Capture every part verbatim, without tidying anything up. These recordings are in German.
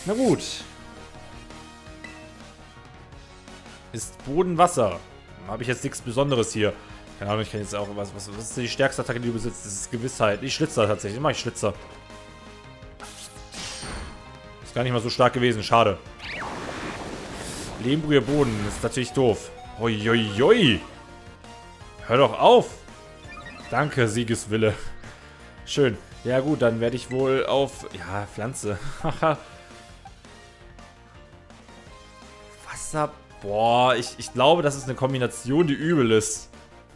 Na gut. Ist Boden Wasser. Habe ich jetzt nichts Besonderes hier. Keine Ahnung, ich kann jetzt auch... Was, was, was ist die stärkste Attacke, die du besitzt? Das ist Gewissheit. Ich Schlitzer tatsächlich. Immer ich Schlitzer. Ist gar nicht mal so stark gewesen. Schade. Lehmbrühe Boden. Das ist natürlich doof. Uiuiui. Hör doch auf. Danke, Siegeswille. Schön. Ja gut, dann werde ich wohl auf... Ja, Pflanze. Wasser... Boah, ich, ich glaube, das ist eine Kombination, die übel ist.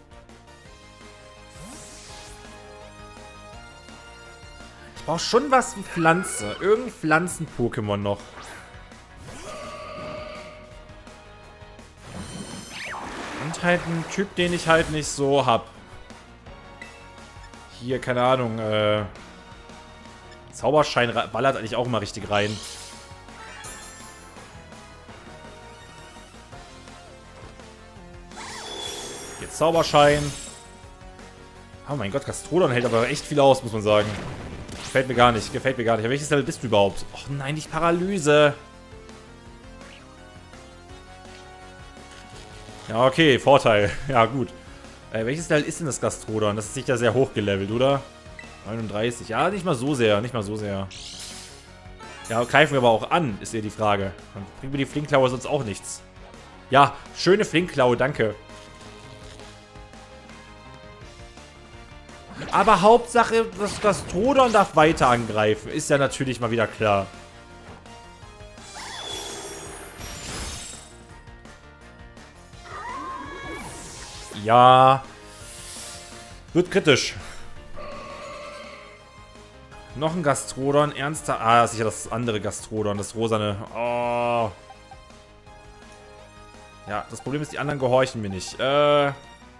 Ich brauche schon was wie Pflanze. Irgendein Pflanzen-Pokémon noch. Und halt ein Typ, den ich halt nicht so hab. Hier, keine Ahnung, äh... Zauberschein ballert eigentlich auch immer richtig rein. Jetzt Zauberschein. Oh mein Gott, Gastrodon hält aber echt viel aus, muss man sagen. Gefällt mir gar nicht, gefällt mir gar nicht. Aber welches Level bist du überhaupt? Och nein, nicht Paralyse. Ja, okay, Vorteil. Ja, gut. Äh, welches Level ist denn das Gastrodon? Das ist sicher sehr hoch gelevelt, oder? neununddreißig. Ja, nicht mal so sehr, nicht mal so sehr. Ja, greifen wir aber auch an, ist eher die Frage. Dann bringt mir die Flinkklaue sonst auch nichts. Ja, schöne Flinkklaue, danke. Aber Hauptsache, das Gastrodon darf weiter angreifen. Ist ja natürlich mal wieder klar. Ja. Wird kritisch. Noch ein Gastrodon. Ernster. Ah, sicher das andere Gastrodon. Das rosane. Oh. Ja, das Problem ist, die anderen gehorchen mir nicht. Äh.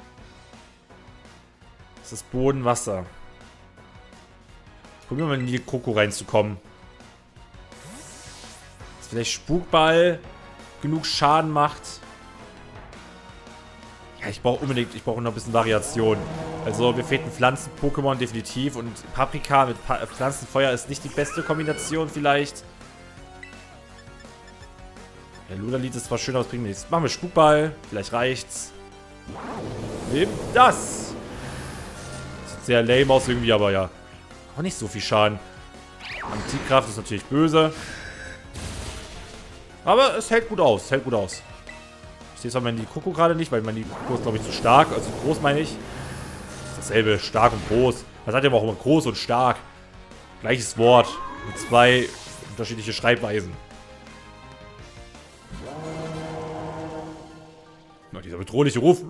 Das ist Boden, Wasser. Probieren wir mal in die Koko reinzukommen. Dass vielleicht Spukball genug Schaden macht. Ja, ich brauche unbedingt, ich brauche noch ein bisschen Variation. Also, mir fehlt ein Pflanzen-Pokémon definitiv. Und Paprika mit pa Pflanzenfeuer ist nicht die beste Kombination vielleicht. Ja, Ludalit ist zwar schön, aber es bringt mir nichts. Machen wir Spukball. Vielleicht reicht's. Nimm das! Sehr lame aus irgendwie, aber ja. Auch nicht so viel Schaden. Antikraft ist natürlich böse. Aber es hält gut aus. Hält gut aus. Ich sehe zwar Mandy Koko gerade nicht, weil Mandy Koko ist, glaube ich, zu stark. Also groß meine ich. Das ist dasselbe. Stark und groß. Das hat ja auch immer groß und stark. Gleiches Wort. Mit zwei unterschiedliche Schreibweisen. Na, dieser bedrohliche Ruf.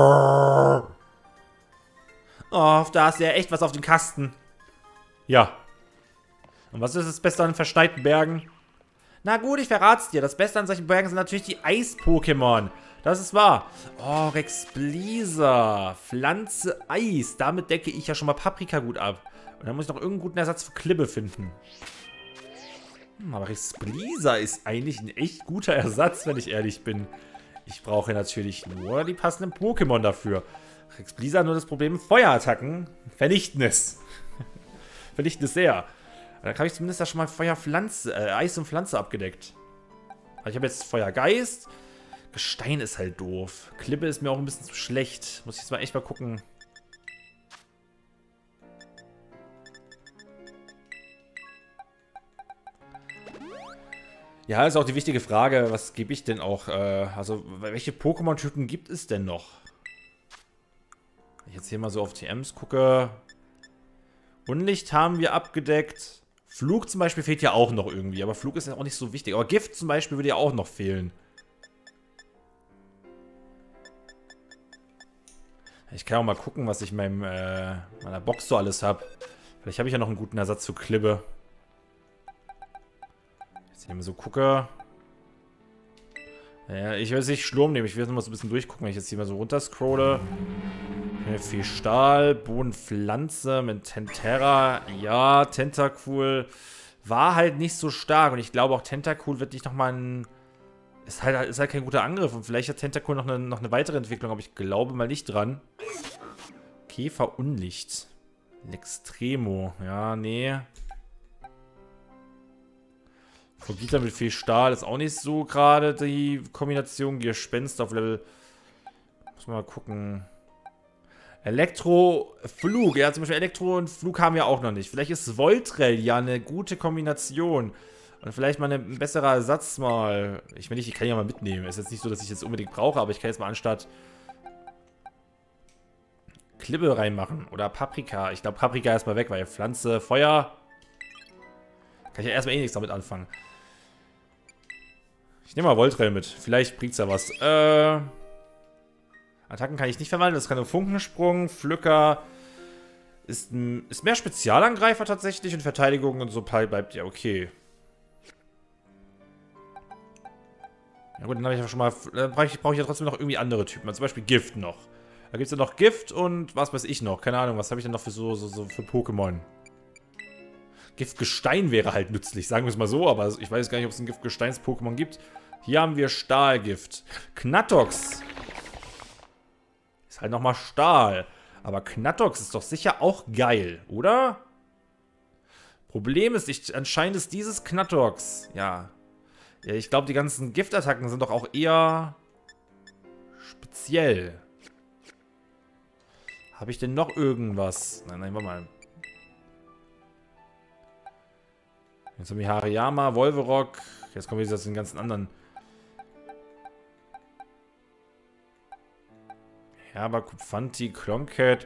Oh, da ist ja echt was auf dem Kasten. Ja. Und was ist das Beste an verschneiten Bergen? Na gut, ich verrat's dir. Das Beste an solchen Bergen sind natürlich die Eis-Pokémon. Das ist wahr. Oh, Rexblisa. Pflanze Eis. Damit decke ich ja schon mal Paprika gut ab. Und dann muss ich noch irgendeinen guten Ersatz für Klippe finden. Hm, aber Rexblisa ist eigentlich ein echt guter Ersatz, wenn ich ehrlich bin. Ich brauche natürlich nur die passenden Pokémon dafür. Rexblisa nur das Problem, Feuerattacken vernichten es. vernichten es sehr. Dann habe ich zumindest da schon mal Feuerpflanze, äh, Eis und Pflanze abgedeckt. Also ich habe jetzt Feuergeist. Gestein ist halt doof. Klippe ist mir auch ein bisschen zu schlecht. Muss ich jetzt mal echt mal gucken. Ja, ist auch die wichtige Frage, was gebe ich denn auch? Äh, also, welche Pokémon-Typen gibt es denn noch? Wenn ich jetzt hier mal so auf T Ms gucke. Unlicht haben wir abgedeckt. Flug zum Beispiel fehlt ja auch noch irgendwie. Aber Flug ist ja auch nicht so wichtig. Aber Gift zum Beispiel würde ja auch noch fehlen. Ich kann auch mal gucken, was ich in meinem, äh, meiner Box so alles habe. Vielleicht habe ich ja noch einen guten Ersatz für Klippe. Jetzt hier mal so gucke. Ja, ich will es nicht Sturm nehmen. Ich will jetzt mal so ein bisschen durchgucken, wenn ich jetzt hier mal so runter scrolle. Viel Stahl, Bodenpflanze mit Tentera. Ja, Tentacool war halt nicht so stark. Und ich glaube auch Tentacool wird nicht nochmal ein... Ist halt, ist halt kein guter Angriff. Und vielleicht hat Tentacool noch eine, noch eine weitere Entwicklung. Aber ich glaube mal nicht dran. Käfer Unlicht. Lextremo. Ja, nee. Kogita mit viel Stahl ist auch nicht so gerade die Kombination. Gespenst auf Level... Muss man mal gucken. Elektro-Flug. Ja, zum Beispiel Elektro und Flug haben wir auch noch nicht. Vielleicht ist Voltrell ja eine gute Kombination. Und vielleicht mal ein besserer Ersatz mal. Ich meine, ich kann ja mal mitnehmen. Ist jetzt nicht so, dass ich jetzt unbedingt brauche, aber ich kann jetzt mal anstatt Klippe reinmachen. Oder Paprika. Ich glaube, Paprika erstmal weg, weil Pflanze, Feuer. Kann ich ja erstmal eh nichts damit anfangen. Ich nehme mal Voltrell mit. Vielleicht bringt es ja was. Äh... Attacken kann ich nicht verwandeln. Das kann ein Funkensprung. Pflücker ist, ein, ist mehr Spezialangreifer tatsächlich. Und Verteidigung und so bleibt ja okay. Ja gut, dann habe ich ja schon mal... Dann brauche ich, brauch ich ja trotzdem noch irgendwie andere Typen. Zum Beispiel Gift noch. Da gibt es ja noch Gift und was weiß ich noch. Keine Ahnung, was habe ich denn noch für so, so, so für Pokémon? Giftgestein wäre halt nützlich, sagen wir es mal so. Aber ich weiß gar nicht, ob es ein Giftgesteins-Pokémon gibt. Hier haben wir Stahlgift. Knattox. Ist halt nochmal Stahl. Aber Knattox ist doch sicher auch geil, oder? Problem ist, ich, anscheinend ist dieses Knattox, ja. Ja, ich glaube, die ganzen Giftattacken sind doch auch eher speziell. Habe ich denn noch irgendwas? Nein, nein, warte mal. Jetzt haben wir Hariyama, Wolverock. Jetzt kommen wir jetzt zu den ganzen anderen. Ja, aber Kupfanti, Cloncat.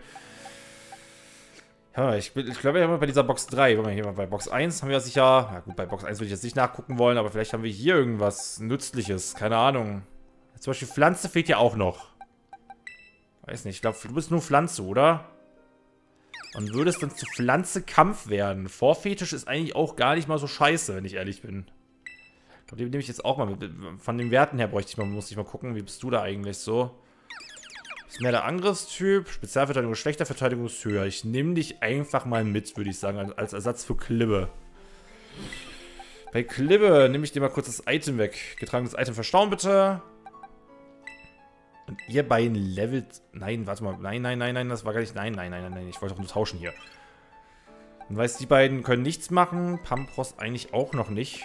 Ja, ich, ich glaube, wir haben bei dieser Box drei. Warte mal, hier mal bei Box eins haben wir sicher. Ja, gut, bei Box eins würde ich jetzt nicht nachgucken wollen, aber vielleicht haben wir hier irgendwas Nützliches. Keine Ahnung. Zum Beispiel Pflanze fehlt ja auch noch. Weiß nicht, ich glaube, du bist nur Pflanze, oder? Und würdest dann zu Pflanze Kampf werden. Vorfetisch ist eigentlich auch gar nicht mal so scheiße, wenn ich ehrlich bin. Ich glaube, den nehme ich jetzt auch mal mit. Von den Werten her bräuchte ich mal, muss ich mal gucken, wie bist du da eigentlich so? Ist mehr der Angriffstyp, Spezialverteidigung schlechter, Verteidigung ist höher. Ich nehme dich einfach mal mit, würde ich sagen, als Ersatz für Klippe. Bei Klippe nehme ich dir mal kurz das Item weg. Getragenes Item verstauen, bitte. Und ihr beiden levelt... Nein, warte mal. Nein, nein, nein, nein, das war gar nicht... Nein, nein, nein, nein, nein. Ich wollte doch nur tauschen hier. Und weiß, die beiden können nichts machen. Pampros eigentlich auch noch nicht.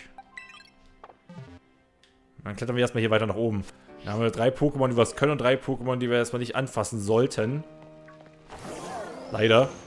Dann klettern wir erstmal hier weiter nach oben. Da haben wir drei Pokémon, die was können und drei Pokémon, die wir erstmal nicht anfassen sollten. Leider.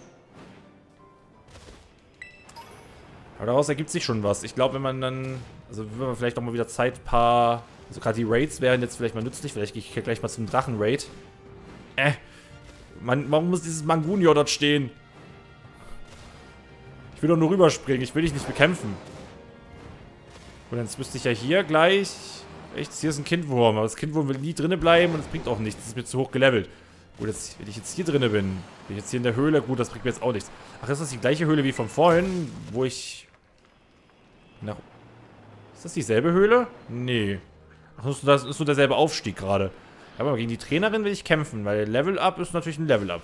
Aber daraus ergibt sich schon was. Ich glaube, wenn man dann... Also wenn man vielleicht auch mal wieder Zeit, ein paar... Also gerade die Raids wären jetzt vielleicht mal nützlich. Vielleicht gehe ich gleich mal zum Drachen-Raid. Äh. Man, warum muss dieses Mangunio dort stehen? Ich will doch nur rüberspringen. Ich will dich nicht bekämpfen. Und jetzt müsste ich ja hier gleich... Echt, hier ist ein Kindwurm. Aber das Kindwurm will nie drinnen bleiben und es bringt auch nichts. Das ist mir zu hoch gelevelt. Gut, jetzt, wenn ich jetzt hier drinne bin, bin ich jetzt hier in der Höhle. Gut, das bringt mir jetzt auch nichts. Ach, ist das die gleiche Höhle wie von vorhin, wo ich... Nach... Ist das dieselbe Höhle? Nee. Ach, das ist nur derselbe Aufstieg gerade. Aber gegen die Trainerin will ich kämpfen, weil Level-Up ist natürlich ein Level-Up.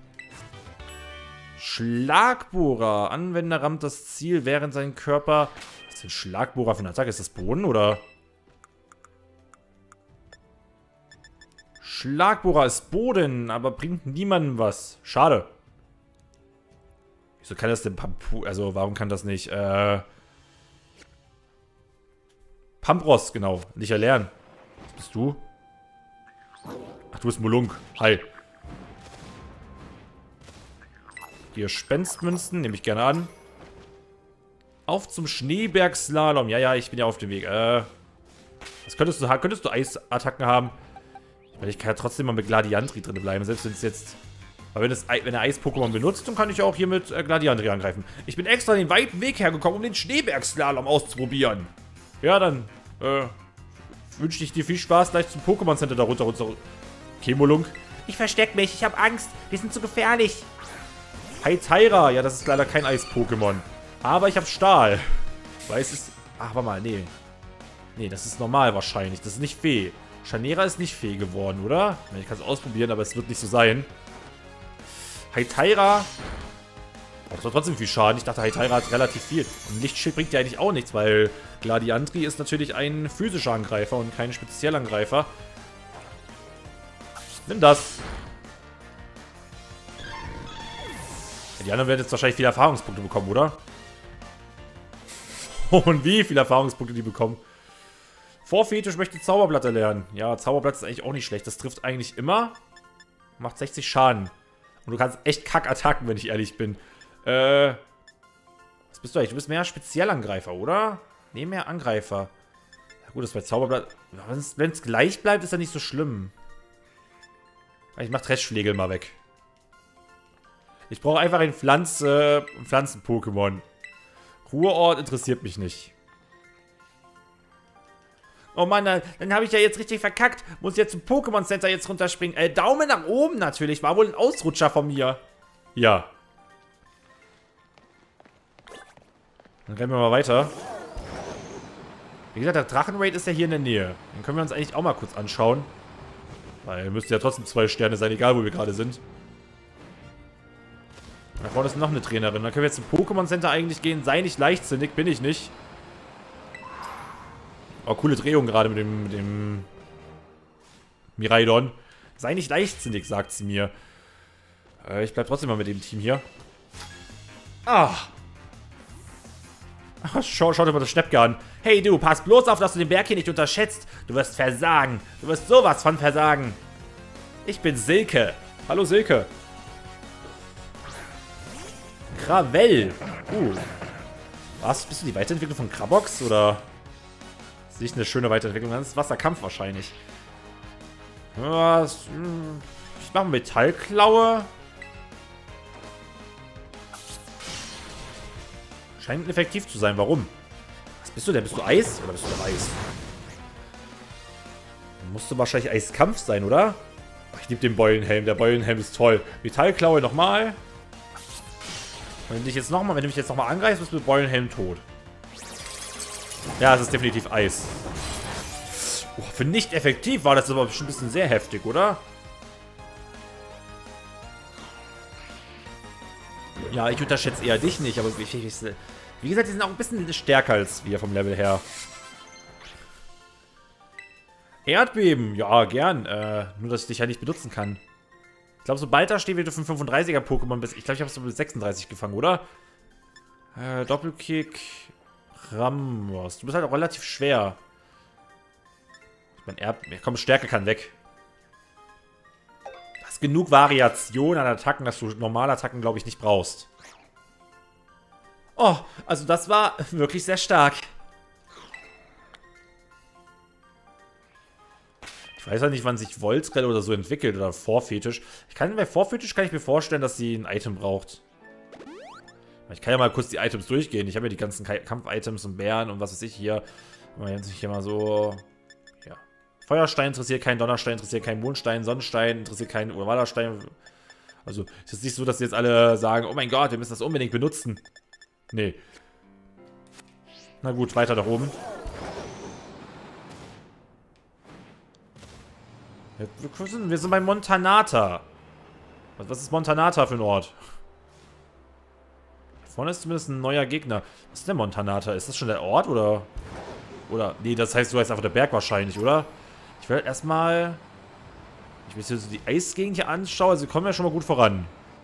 Schlagbohrer. Anwender rammt das Ziel während sein Körper... Was ist denn Schlagbohrer für eine Attacke? Ist das Boden, oder... Schlagbohrer ist Boden, aber bringt niemandem was. Schade. Wieso kann das denn Pampu... Also, warum kann das nicht, äh... Pampros, genau. Nicht erlernen. Was bist du? Ach, du bist Molunk. Hi. Hier Spenstmünzen, nehme ich gerne an. Auf zum Schneebergslalom. Ja, ja, ich bin ja auf dem Weg. Äh... Was könntest du haben? Könntest du Eisattacken haben? Weil ich kann ja trotzdem mal mit Gladiantri drin bleiben, selbst wenn es jetzt... Aber wenn, es, wenn er Eis-Pokémon benutzt, dann kann ich auch hier mit äh, Gladiantri angreifen. Ich bin extra den weiten Weg hergekommen, um den Schneebergslalom auszuprobieren. Ja, dann äh, wünsche ich dir viel Spaß gleich zum Pokémon Center da runter, runter. Chemolunk. Ich versteck mich, ich habe Angst. Wir sind zu gefährlich. Haitaira. Ja, das ist leider kein Eis-Pokémon. Aber ich habe Stahl. Weiß es... Ach, warte mal, nee. Nee, das ist normal wahrscheinlich. Das ist nicht Fee. Chanera ist nicht Fee geworden, oder? Ich kann es ausprobieren, aber es wird nicht so sein. Haitaira. Das war trotzdem viel Schaden. Ich dachte, Haitaira hat relativ viel. Und Lichtschild bringt ja eigentlich auch nichts, weil Gladiantri ist natürlich ein physischer Angreifer und kein Spezialangreifer. Nimm das. Ja, die anderen werden jetzt wahrscheinlich viele Erfahrungspunkte bekommen, oder? Und wie viele Erfahrungspunkte die bekommen. Vorfetisch möchte Zauberblatt erlernen. Ja, Zauberblatt ist eigentlich auch nicht schlecht. Das trifft eigentlich immer. Macht sechzig Schaden. Und du kannst echt Kackattacken, wenn ich ehrlich bin. Äh. Was bist du eigentlich? Du bist mehr Spezialangreifer, oder? Nee, mehr Angreifer. Ja gut, das bei Zauberblatt. Wenn es gleich bleibt, ist ja nicht so schlimm. Ich mach Trashflegel mal weg. Ich brauche einfach ein Pflanze, Pflanzen-Pokémon. Ruheort interessiert mich nicht. Oh Mann, dann, dann habe ich ja jetzt richtig verkackt. Muss jetzt zum Pokémon Center jetzt runterspringen. Äh, Daumen nach oben natürlich. War wohl ein Ausrutscher von mir. Ja. Dann rennen wir mal weiter. Wie gesagt, der Drachenraid ist ja hier in der Nähe. Den können wir uns eigentlich auch mal kurz anschauen. Weil müsste ja trotzdem zwei Sterne sein, egal wo wir gerade sind. Da vorne ist noch eine Trainerin. Dann können wir jetzt zum Pokémon Center eigentlich gehen. Sei nicht leichtsinnig, bin ich nicht. Oh, coole Drehung gerade mit dem, mit dem Miraidon. Sei nicht leichtsinnig, sagt sie mir. Äh, ich bleib trotzdem mal mit dem Team hier. Ah. Ach, schau, schau dir mal das Schnäppke an. Hey du, pass bloß auf, dass du den Berg hier nicht unterschätzt. Du wirst versagen. Du wirst sowas von versagen. Ich bin Silke. Hallo Silke. Krawell. Uh. Was? Bist du die Weiterentwicklung von Krabox? Oder? Das ist nicht eine schöne Weiterentwicklung. Das ist Wasserkampf wahrscheinlich. Was? Ich mache Metallklaue. Scheint effektiv zu sein. Warum? Was bist du denn? Bist du Eis? Oder bist du Eis? Musste wahrscheinlich Eiskampf sein, oder? Ich liebe den Beulenhelm. Der Beulenhelm ist toll. Metallklaue nochmal. Wenn du dich jetzt nochmal, wenn du mich jetzt nochmal angreifst, bist du mit Beulenhelm tot. Ja, es ist definitiv Eis. Oh, für nicht effektiv war das aber bestimmt ein bisschen sehr heftig, oder? Ja, ich unterschätze eher dich nicht, aber ich, ich, wie gesagt, die sind auch ein bisschen stärker als wir vom Level her. Erdbeben, ja, gern. Äh, nur, dass ich dich ja nicht benutzen kann. Ich glaube, sobald da steht, wie du für ein fünfunddreißiger Pokémon bist. Ich glaube, ich habe es so mit sechsunddreißig gefangen, oder? Äh, Doppelkick. Ramos. Du bist halt auch relativ schwer. Ich meine, Erd... Komm, Stärke kann weg. Du hast genug Variation an Attacken, dass du normale Attacken, glaube ich, nicht brauchst. Oh, also das war wirklich sehr stark. Ich weiß ja nicht, wann sich Voltrell oder so entwickelt oder Vorfetisch. Ich kann, bei Vorfetisch kann ich mir vorstellen, dass sie ein Item braucht. Ich kann ja mal kurz die Items durchgehen. Ich habe ja die ganzen Kampf-Items und Bären und was weiß ich hier. Mal jetzt hier mal so. Ja. Feuerstein interessiert keinen, Donnerstein interessiert keinen, Mondstein, Sonnenstein interessiert keinen, Urwallerstein. Also, es ist nicht so, dass jetzt alle sagen, oh mein Gott, wir müssen das unbedingt benutzen. Nee. Na gut, weiter nach oben. Wir sind bei Montanata. Was ist Montanata für ein Ort? Vorne ist zumindest ein neuer Gegner. Was ist denn Montanata? Ist das schon der Ort oder? Oder? Nee, das heißt, du heißt einfach der Berg wahrscheinlich, oder? Ich werde erstmal. Ich will jetzt die Eisgegend hier anschauen. Also, wir kommen ja schon mal gut voran.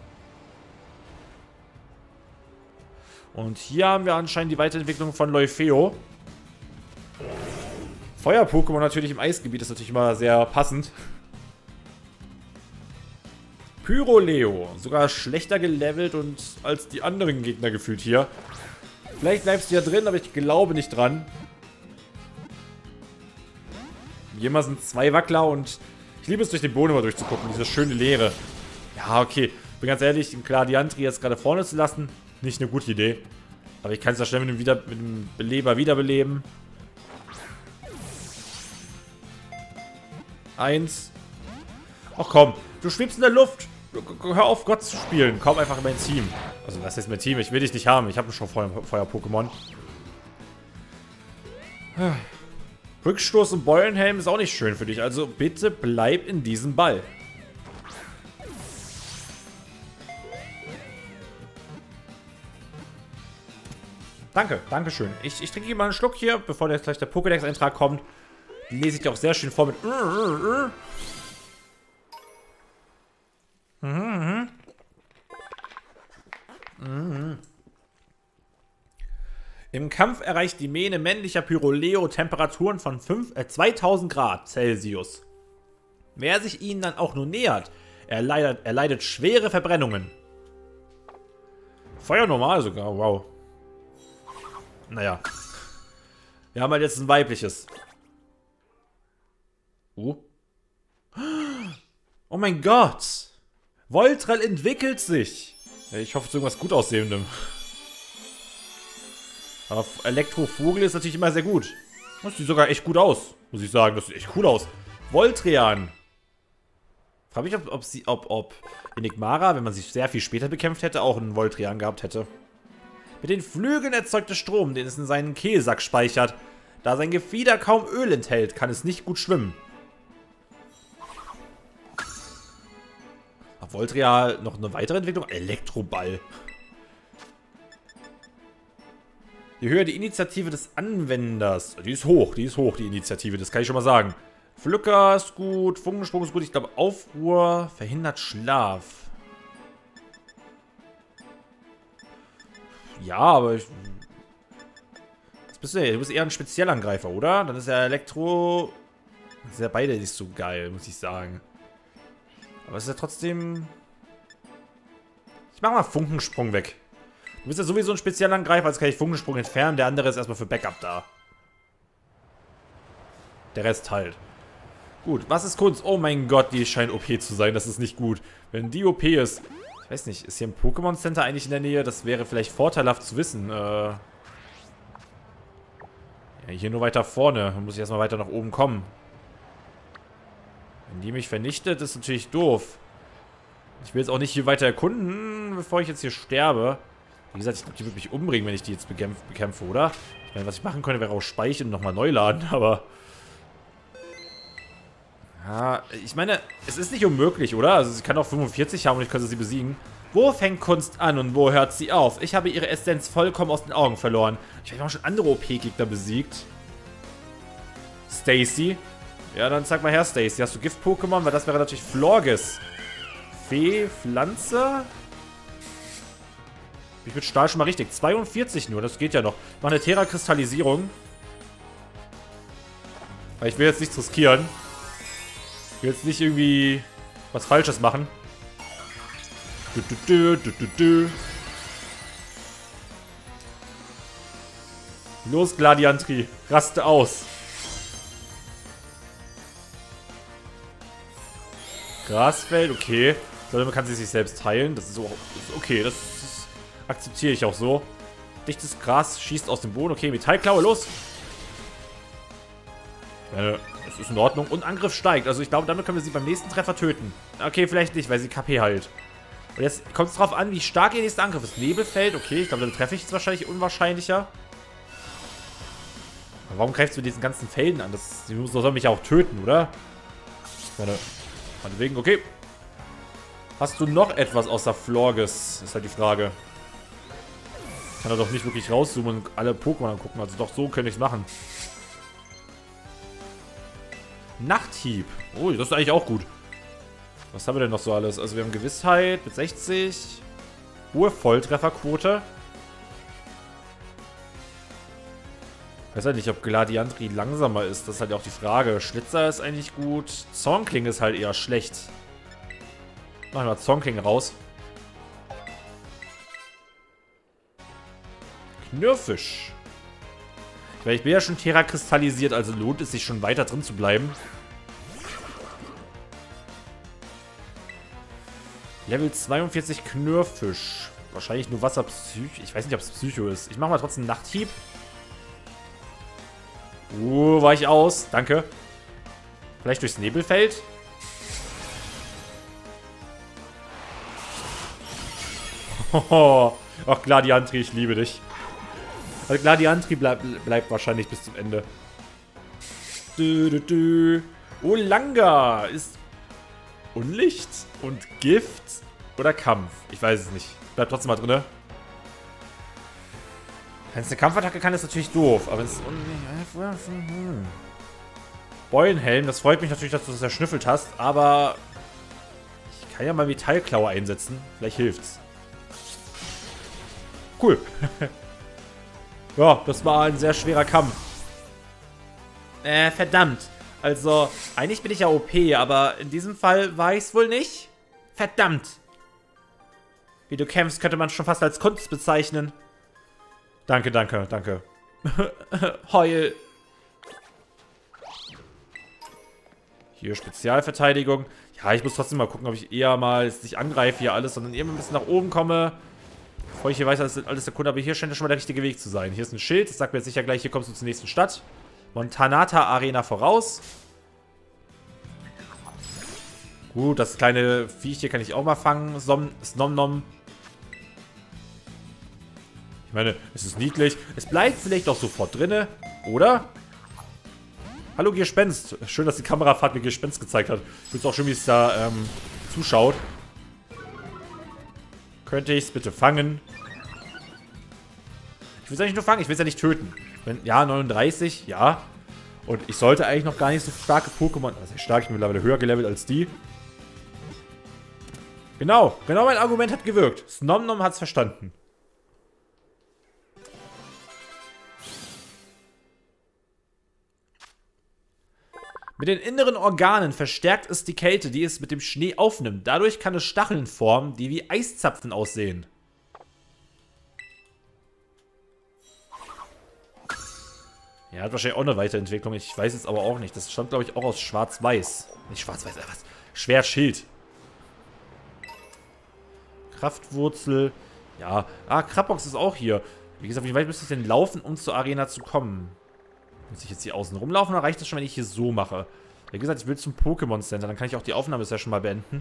Und hier haben wir anscheinend die Weiterentwicklung von Leufeo. Feuer-Pokémon natürlich im Eisgebiet ist natürlich immer sehr passend. Pyroleo. Sogar schlechter gelevelt und als die anderen Gegner gefühlt hier. Vielleicht bleibst du ja drin, aber ich glaube nicht dran. Hier mal sind zwei Wackler und ich liebe es, durch den Boden immer durchzugucken. Diese schöne Leere. Ja, okay. Bin ganz ehrlich, den Gladiantri jetzt gerade vorne zu lassen, nicht eine gute Idee. Aber ich kann es ja schnell mit dem, wieder, mit dem Beleber wiederbeleben. Eins. Ach komm, du schwebst in der Luft. Hör auf, Gott zu spielen. Komm einfach in mein Team. Also, was ist mein Team? Ich will dich nicht haben. Ich habe schon Feuer-Pokémon. Rückstoß und Beulenhelm ist auch nicht schön für dich. Also, bitte bleib in diesem Ball. Danke, danke schön. Ich, ich trinke hier mal einen Schluck hier, bevor jetzt gleich der Pokédex-Eintrag kommt. Die lese ich dir auch sehr schön vor mit. Mhm. Mhm. Im Kampf erreicht die Mähne männlicher Pyroleo Temperaturen von fünf, äh, zweitausend Grad Celsius. Wer sich ihnen dann auch nur nähert, erleidet, erleidet schwere Verbrennungen. Feuer normal sogar, wow. Naja. Wir haben halt jetzt ein weibliches. Uh. Oh mein Gott. Voltrel entwickelt sich. Ja, ich hoffe, es ist irgendwas gut aussehendem. Aber Elektrovogel ist natürlich immer sehr gut. Das sieht sogar echt gut aus, muss ich sagen. Das sieht echt cool aus. Voltrean. Frage mich, ob, ob, sie, ob, ob Enigmara, wenn man sie sehr viel später bekämpft hätte, auch einen Voltrean gehabt hätte. Mit den Flügeln erzeugte Strom, den es in seinen Kehlsack speichert. Da sein Gefieder kaum Öl enthält, kann es nicht gut schwimmen. Hat Voltrean noch eine weitere Entwicklung? Elektroball. Je höher die Initiative des Anwenders. Die ist hoch, die ist hoch, die Initiative, das kann ich schon mal sagen. Pflücker ist gut, Funkensprung ist gut, ich glaube Aufruhr verhindert Schlaf. Ja, aber ich... Was bist du denn? Du bist eher ein Spezialangreifer, oder? Dann ist ja Elektro... Das ist ja beide nicht so geil, muss ich sagen. Aber es ist ja trotzdem... Ich mach mal Funkensprung weg. Du bist ja sowieso ein Spezialangreifer, also kann ich Funkensprung entfernen. Der andere ist erstmal für Backup da. Der Rest halt. Gut, was ist Kunst? Oh mein Gott, die scheint O P zu sein. Das ist nicht gut. Wenn die O P ist... Ich weiß nicht, ist hier ein Pokémon Center eigentlich in der Nähe? Das wäre vielleicht vorteilhaft zu wissen. Äh ja, hier nur weiter vorne. Dann muss ich erstmal weiter nach oben kommen. Wenn die mich vernichtet, ist natürlich doof. Ich will jetzt auch nicht hier weiter erkunden, bevor ich jetzt hier sterbe. Wie gesagt, ich glaube, die wird mich umbringen, wenn ich die jetzt bekämpfe, bekämpfe, oder? Ich meine, was ich machen könnte, wäre auch speichern und nochmal neu laden, aber... Ja, ich meine, es ist nicht unmöglich, oder? Also sie kann auch fünfundvierzig haben und ich könnte sie besiegen. Wo fängt Kunst an und wo hört sie auf? Ich habe ihre Essenz vollkommen aus den Augen verloren. Ich habe auch schon andere O P-Gegner besiegt. Stacy. Ja, dann sag mal her, Stacy. Hast du Gift-Pokémon? Weil das wäre natürlich Florges. Fee, Pflanze... Ich mit Stahl schon mal richtig. zweiundvierzig nur, das geht ja noch. Ich mache eine Terra-Kristallisierung. Weil ich will jetzt nichts riskieren. Ich will jetzt nicht irgendwie was Falsches machen. Du, du, du, du, du. Los, Gladiantri. Raste aus. Grasfeld, okay. Sondern man kann sie sich selbst heilen. Das ist so okay. Das ist akzeptiere ich auch so. Dichtes Gras schießt aus dem Boden. Okay, Metallklaue, los. Äh, das ist in Ordnung. Und Angriff steigt. Also ich glaube, damit können wir sie beim nächsten Treffer töten. Okay, vielleicht nicht, weil sie K P heilt. Und jetzt kommt es darauf an, wie stark ihr nächster Angriff ist. Nebelfeld, okay. Ich glaube, damit treffe ich jetzt wahrscheinlich unwahrscheinlicher. Aber warum greifst du mit diesen ganzen Felden an? Das soll mich ja auch töten, oder? Ich meine, meinetwegen, okay. Hast du noch etwas außer Florges? Ist halt die Frage. Kann er doch nicht wirklich rauszoomen und alle Pokémon angucken. Also doch, so könnte ich es machen. Nachthieb. Oh, das ist eigentlich auch gut. Was haben wir denn noch so alles? Also wir haben Gewissheit mit sechzig. Hohe Volltrefferquote. Ich weiß halt nicht, ob Gladiantri langsamer ist. Das ist halt auch die Frage. Schlitzer ist eigentlich gut. Zonkling ist halt eher schlecht. Machen wir Zonkling raus. Knirfisch. Weil ich bin ja schon Terra kristallisiert, also lohnt es sich schon weiter drin zu bleiben. Level zweiundvierzig Knirfisch. Wahrscheinlich nur Wasserpsycho. Ich weiß nicht, ob es Psycho ist. Ich mache mal trotzdem Nachthieb. Uh, war ich aus. Danke. Vielleicht durchs Nebelfeld. Ach, Gladiantri, ich liebe dich. Also Gladiantri bleib, bleibt wahrscheinlich bis zum Ende. Dü, dü, dü. Olanga ist Unlicht und Gift oder Kampf. Ich weiß es nicht. Bleibt trotzdem mal drin. Wenn es eine Kampfattacke kann, ist natürlich doof. Aber es ist Unlicht. Beulenhelm, das freut mich natürlich, dass du das erschnüffelt hast. Aber ich kann ja mal Metallklaue einsetzen. Vielleicht hilft's. Cool. Ja, das war ein sehr schwerer Kampf. Äh, verdammt. Also, eigentlich bin ich ja O P, aber in diesem Fall war ich es wohl nicht. Verdammt. Wie du kämpfst, könnte man schon fast als Kunst bezeichnen. Danke, danke, danke. Heul. Hier Spezialverteidigung. Ja, ich muss trotzdem mal gucken, ob ich eher mal jetzt nicht angreife hier alles, sondern eher mal ein bisschen nach oben komme. Bevor ich hier weiß, dass alles der Kunde, aber hier scheint ja schon mal der richtige Weg zu sein. Hier ist ein Schild, das sagt mir jetzt sicher gleich, hier kommst du zur nächsten Stadt. Montanata Arena voraus. Gut, das kleine Viech hier kann ich auch mal fangen. Snomnom. Ich meine, es ist niedlich. Es bleibt vielleicht auch sofort drinne, oder? Hallo Gespenst. Schön, dass die Kamerafahrt mir Gespenst gezeigt hat. Ich will es auch schön, wie es da ähm, zuschaut. Könnte ich es bitte fangen? Ich will es eigentlich nur fangen, ich will es ja nicht töten. Wenn, ja, neununddreißig, ja. Und ich sollte eigentlich noch gar nicht so starke Pokémon... Also stark, ich bin mittlerweile höher gelevelt als die. Genau, genau mein Argument hat gewirkt. Snomnom hat es verstanden. Mit den inneren Organen verstärkt es die Kälte, die es mit dem Schnee aufnimmt. Dadurch kann es Stacheln formen, die wie Eiszapfen aussehen. Ja, hat wahrscheinlich auch eine Weiterentwicklung. Ich weiß es aber auch nicht. Das stammt, glaube ich, auch aus Schwarz-Weiß. Nicht Schwarz-Weiß, äh, was? Schwert-Schild. Kraftwurzel. Ja. Ah, Krabbox ist auch hier. Wie gesagt, wie weit müsste ich denn laufen, um zur Arena zu kommen? Muss ich jetzt hier außen rumlaufen oder reicht das schon, wenn ich hier so mache? Wie gesagt, ich will zum Pokémon Center. Dann kann ich auch die Aufnahmesession mal beenden.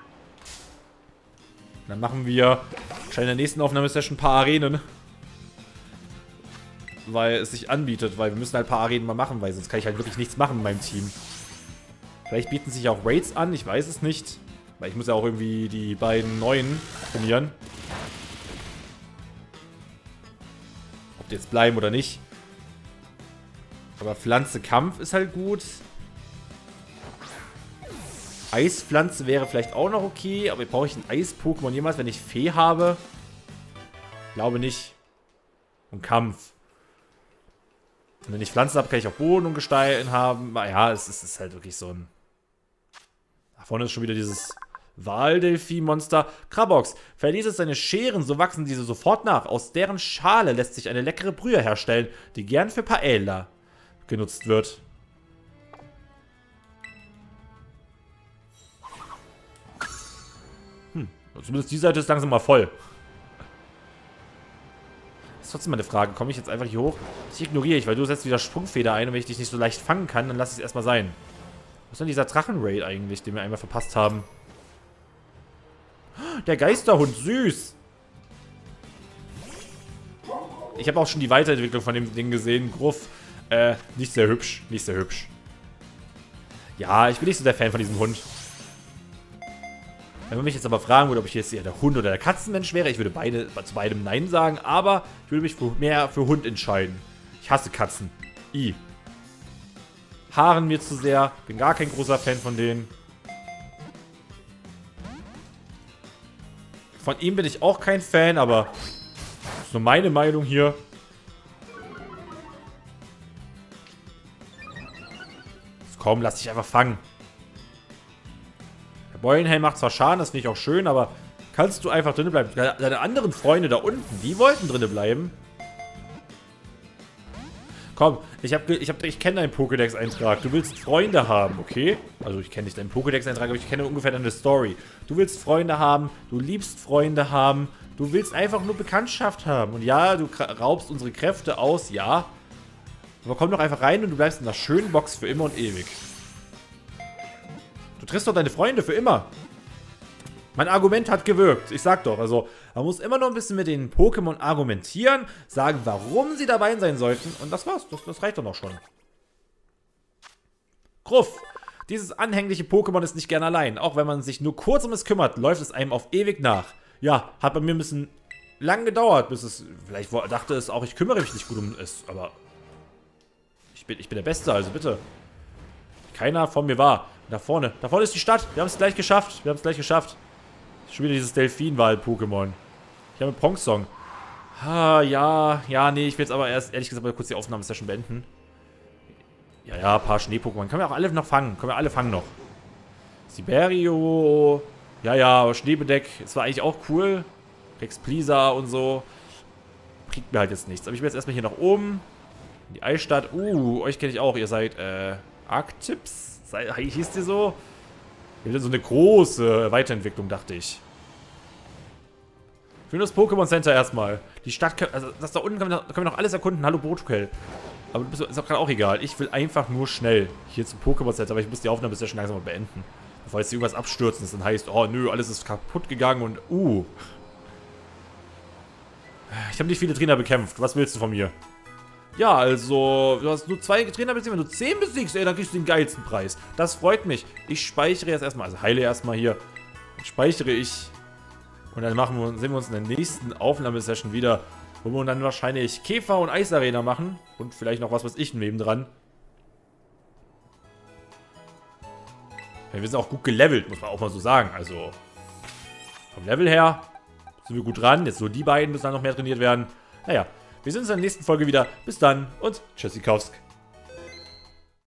Dann machen wir wahrscheinlich in der nächsten Aufnahmesession ein paar Arenen. Weil es sich anbietet, weil wir müssen halt ein paar Arenen mal machen, weil sonst kann ich halt wirklich nichts machen in meinem Team. Vielleicht bieten sich auch Raids an, ich weiß es nicht. Weil ich muss ja auch irgendwie die beiden neuen trainieren. Ob die jetzt bleiben oder nicht. Aber Pflanze Kampf ist halt gut. Eispflanze wäre vielleicht auch noch okay, aber brauche ich ein Eis-Pokémon jemals, wenn ich Fee habe? Glaube nicht. Und Kampf. Und wenn ich Pflanzen habe, kann ich auch Boden und Gestein haben. Ja, es ist, es ist halt wirklich so ein... Da vorne ist schon wieder dieses Waldelphi-Monster. Krabbox. Verliert es seine Scheren, so wachsen diese sofort nach. Aus deren Schale lässt sich eine leckere Brühe herstellen, die gern für Paella genutzt wird. Hm, zumindest die Seite ist langsam mal voll. Ist trotzdem mal eine Frage. Komme ich jetzt einfach hier hoch? Das ignoriere ich, weil du setzt wieder Sprungfeder ein und wenn ich dich nicht so leicht fangen kann, dann lass ich es erstmal sein. Was ist denn dieser Drachenraid eigentlich, den wir einmal verpasst haben? Der Geisterhund, süß! Ich habe auch schon die Weiterentwicklung von dem Ding gesehen. Gruff. Äh, nicht sehr hübsch. Nicht sehr hübsch. Ja, ich bin nicht so der Fan von diesem Hund. Wenn man mich jetzt aber fragen würde, ob ich jetzt eher der Hund oder der Katzenmensch wäre, ich würde beide, zu beidem Nein sagen, aber ich würde mich für, mehr für Hund entscheiden. Ich hasse Katzen. I. Haaren mir zu sehr. Bin gar kein großer Fan von denen. Von ihm bin ich auch kein Fan, aber das ist nur meine Meinung hier. Komm, lass dich einfach fangen. Der Beulenhelm macht zwar Schaden, das finde ich auch schön, aber kannst du einfach drinnen bleiben? Deine anderen Freunde da unten, die wollten drinnen bleiben. Komm, ich, hab, ich, hab, ich kenne deinen Pokédex-Eintrag. Du willst Freunde haben, okay? Also ich kenne nicht deinen Pokédex-Eintrag, aber ich kenne ungefähr deine Story. Du willst Freunde haben, du liebst Freunde haben, du willst einfach nur Bekanntschaft haben. Und ja, du raubst unsere Kräfte aus, ja. Aber komm doch einfach rein und du bleibst in einer schönen Box für immer und ewig. Du triffst doch deine Freunde für immer. Mein Argument hat gewirkt. Ich sag doch, also man muss immer noch ein bisschen mit den Pokémon argumentieren, sagen, warum sie dabei sein sollten. Und das war's. Das, das reicht doch noch schon. Gruff. Dieses anhängliche Pokémon ist nicht gern allein. Auch wenn man sich nur kurz um es kümmert, läuft es einem auf ewig nach. Ja, hat bei mir ein bisschen lang gedauert, bis es... Vielleicht dachte es auch, ich kümmere mich nicht gut um es, aber... Ich bin, ich bin der Beste, also bitte. Keiner von mir war. Da vorne. Da vorne ist die Stadt. Wir haben es gleich geschafft. Wir haben es gleich geschafft. Schon wieder dieses Delfinwal-Pokémon. Ich habe einen Ponksong. Ah, ja, ja, nee, ich will jetzt aber erst, ehrlich gesagt, mal kurz die Aufnahmesession beenden. Ja, ja, ein paar Schnee-Pokémon. Können wir auch alle noch fangen. Können wir alle fangen noch. Siberio. Ja, ja, Schneebedeck. Das war eigentlich auch cool. Rexplisa und so. Kriegt mir halt jetzt nichts. Aber ich will jetzt erstmal hier nach oben. In die Eisstadt. Uh, euch kenne ich auch. Ihr seid, äh, Arctips? Sei, hieß die so? Ihr habt so eine große Weiterentwicklung, dachte ich. Für das Pokémon Center erstmal. Die Stadt, also das da unten können wir, können wir noch alles erkunden. Hallo Botokel. Aber du bist, ist auch gerade auch egal. Ich will einfach nur schnell hier zum Pokémon Center, aber ich muss die Aufnahme bis ja schon langsam mal beenden. Bevor jetzt irgendwas abstürzen ist und heißt, oh nö, alles ist kaputt gegangen und uh. Ich habe nicht viele Trainer bekämpft. Was willst du von mir? Ja, also, du hast nur zwei Trainer besiegt. Wenn du zehn besiegst, ey, dann kriegst du den geilsten Preis. Das freut mich. Ich speichere jetzt erstmal, also heile erstmal hier. Dann speichere ich. Und dann machen wir, sehen wir uns in der nächsten Aufnahmesession wieder, wo wir dann wahrscheinlich Käfer- und Eisarena machen. Und vielleicht noch was, was ich neben dran. Ja, wir sind auch gut gelevelt, muss man auch mal so sagen. Also, vom Level her sind wir gut dran. Jetzt nur die beiden müssen dann noch mehr trainiert werden. Naja, wir sehen uns in der nächsten Folge wieder. Bis dann und Tschüssikowsk.